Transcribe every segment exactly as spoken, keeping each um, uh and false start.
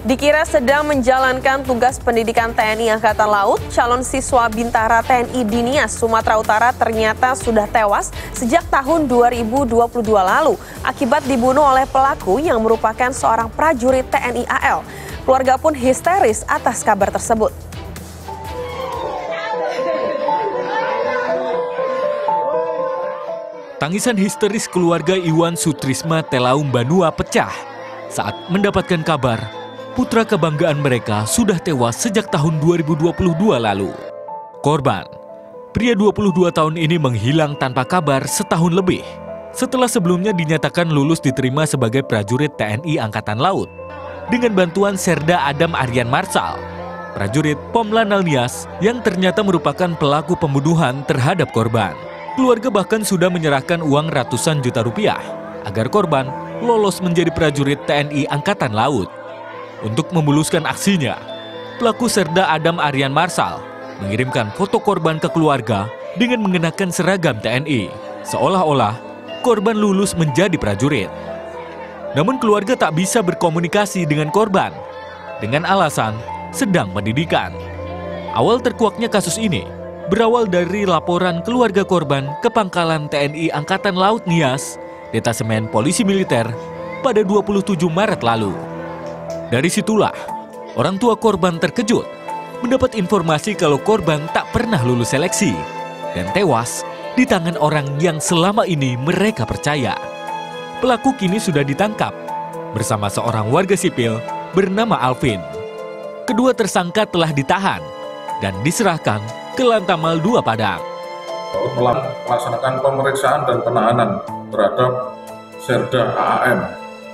Dikira sedang menjalankan tugas pendidikan T N I Angkatan Laut, calon siswa Bintara T N I di Nias, Sumatera Utara ternyata sudah tewas sejak tahun dua ribu dua puluh dua lalu akibat dibunuh oleh pelaku yang merupakan seorang prajurit T N I A L. Keluarga pun histeris atas kabar tersebut. Tangisan histeris keluarga Iwan Sutrisma Telaum Banua pecah saat mendapatkan kabar putra kebanggaan mereka sudah tewas sejak tahun dua ribu dua puluh dua lalu. Korban, pria dua puluh dua tahun ini menghilang tanpa kabar setahun lebih setelah sebelumnya dinyatakan lulus diterima sebagai prajurit T N I Angkatan Laut dengan bantuan Serda Adam Aryan Marsal, prajurit Pom Lanal Nias yang ternyata merupakan pelaku pembunuhan terhadap korban. Keluarga bahkan sudah menyerahkan uang ratusan juta rupiah agar korban lolos menjadi prajurit T N I Angkatan Laut. Untuk memuluskan aksinya, pelaku Serda Adam Aryan Marsal mengirimkan foto korban ke keluarga dengan mengenakan seragam T N I, seolah-olah korban lulus menjadi prajurit. Namun keluarga tak bisa berkomunikasi dengan korban dengan alasan sedang pendidikan. Awal terkuaknya kasus ini berawal dari laporan keluarga korban ke Pangkalan T N I Angkatan Laut Nias, Detasemen Polisi Militer pada dua puluh tujuh Maret lalu. Dari situlah, orang tua korban terkejut mendapat informasi kalau korban tak pernah lulus seleksi dan tewas di tangan orang yang selama ini mereka percaya. Pelaku kini sudah ditangkap bersama seorang warga sipil bernama Alvin. Kedua tersangka telah ditahan dan diserahkan ke Lantamal dua Padang. Melaksanakan pemeriksaan dan penahanan terhadap Serda A A M.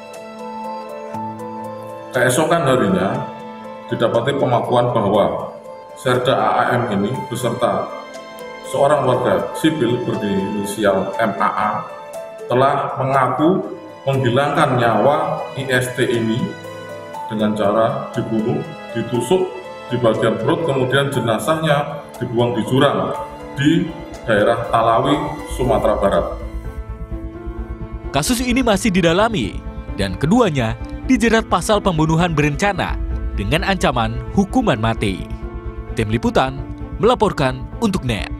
Keesokan harinya didapati pengakuan bahwa Serda A A M ini beserta seorang warga sipil berinisial M A A telah mengaku menghilangkan nyawa I S T ini dengan cara dibunuh, ditusuk di bagian perut, kemudian jenazahnya dibuang di jurang di daerah Talawi, Sumatera Barat. Kasus ini masih didalami dan keduanya dijerat pasal pembunuhan berencana dengan ancaman hukuman mati. Tim Liputan melaporkan untuk N E T.